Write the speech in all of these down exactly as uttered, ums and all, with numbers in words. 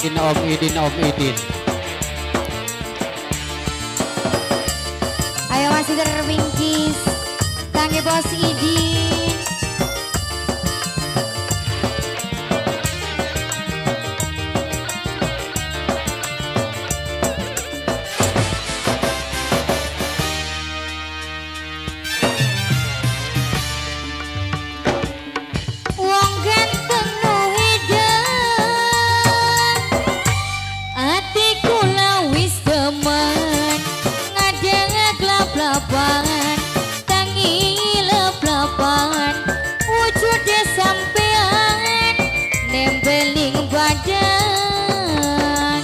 Idin, Om Idin, Om Idin. Ayo masih terwingkis kangge Bos Idin. Wong ganteng nu edan, atiku lawis demen, ngadeng glap-glapan, tangi lep-lepan, wujudnya sampean, nembeling badan.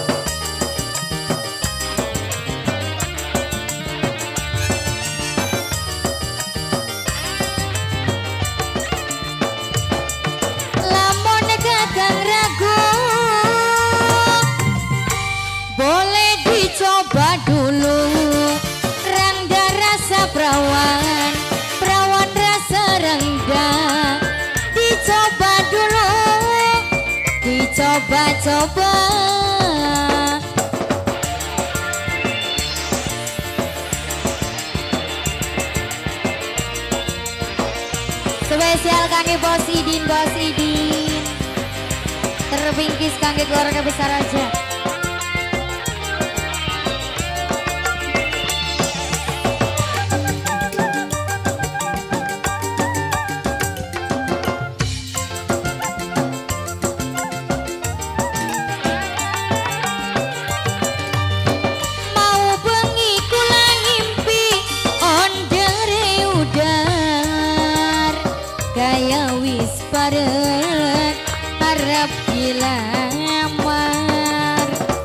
Lamun kakang ragu, boleh dicoba dulu. Rangga rasa perawan, perawan rasa rangga. Dicoba dulu, dicoba-coba. Spesial kangge Bos Idin, Bos Idin. Terbingkis kangge keluarga besar aja. Mau bengi kula ngimpi ondere udar, gaya wis parek harap dilamar.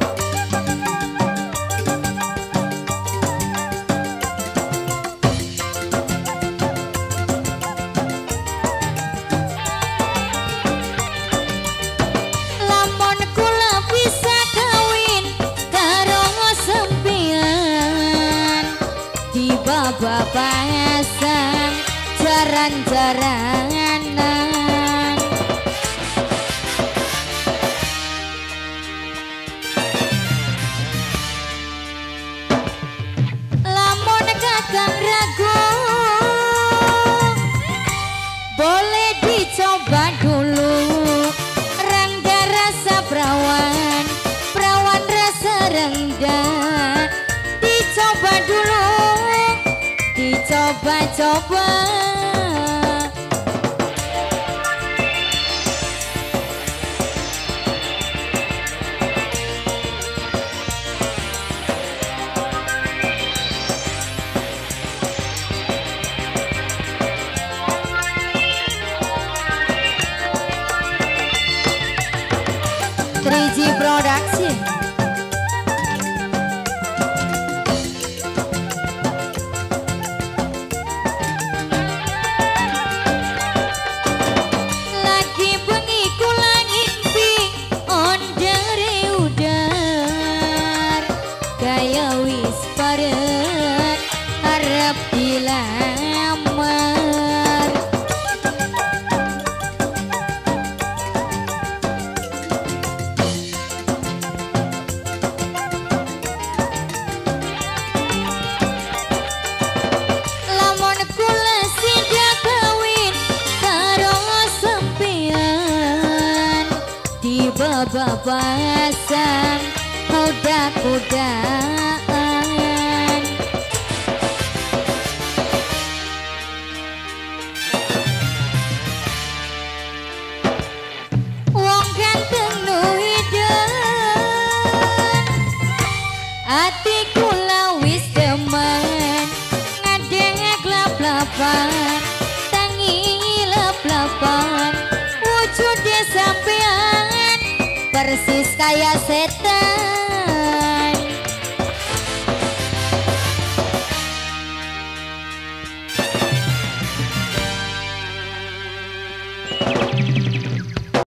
Lamun kula bisa kawin karo sempian, di baba pasang jaran-jaranan. Lamun kakang ragu, boleh dicoba dulu. Rangga rasa perawan, perawan rasa rangga. Dicoba dulu, dicoba-coba. tiga G Production. Lagi bengi kula ngimpi ondere udar, gaya wis parek harap dilamar. Lamun kula sida kawin karo sempian, di baba pasang kuda-kudaan. Wong ganteng nu edan, atiku lawis demen, ngadeng glap-glapan, tangi lep-lepan, wujudnya sampean persis kaya setan.